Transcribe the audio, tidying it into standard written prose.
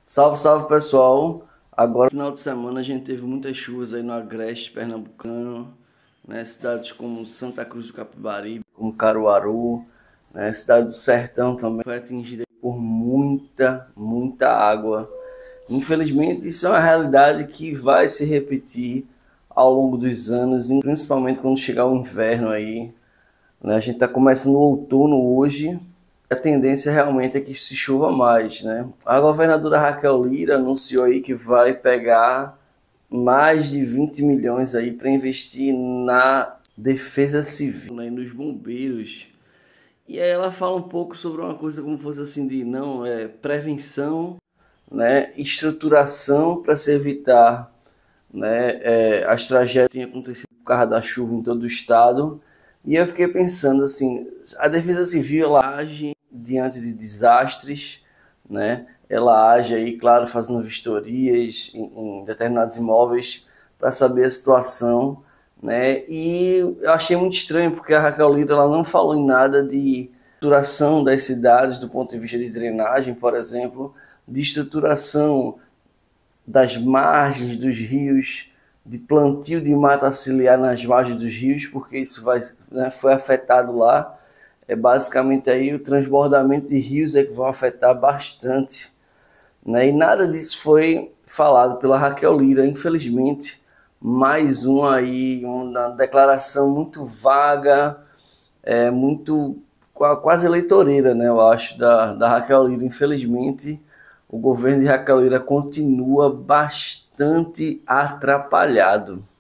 Salve, salve pessoal! Agora, no final de semana, a gente teve muitas chuvas aí no agreste pernambucano, né? Cidades como Santa Cruz do Capibaribe, como Caruaru, né? Cidade do Sertão também foi atingida por muita água. Infelizmente, isso é uma realidade que vai se repetir ao longo dos anos, e principalmente quando chegar o inverno aí, né? A gente está começando o outono hoje. A tendência realmente é que se chova mais, né? A governadora Raquel Lira anunciou aí que vai pegar mais de 20 milhões aí para investir na defesa civil, né, e nos bombeiros. E aí ela fala um pouco sobre uma coisa como fosse assim de não é prevenção, né, estruturação para se evitar, né, as tragédias que têm acontecido por causa da chuva em todo o estado. E eu fiquei pensando assim, a defesa civil ela age diante de desastres, né? Ela age aí, claro, fazendo vistorias em determinados imóveis para saber a situação, né? E eu achei muito estranho porque a Raquel Lira ela não falou em nada de estruturação das cidades do ponto de vista de drenagem, por exemplo, de estruturação das margens dos rios, de plantio de mata ciliar nas margens dos rios, porque isso vai, né, foi afetado lá. É basicamente aí o transbordamento de rios é que vão afetar bastante, né? E nada disso foi falado pela Raquel Lira, infelizmente. Mais uma declaração muito vaga, muito quase eleitoreira, né? Eu acho da Raquel Lira. Infelizmente, o governo de Raquel Lira continua bastante atrapalhado.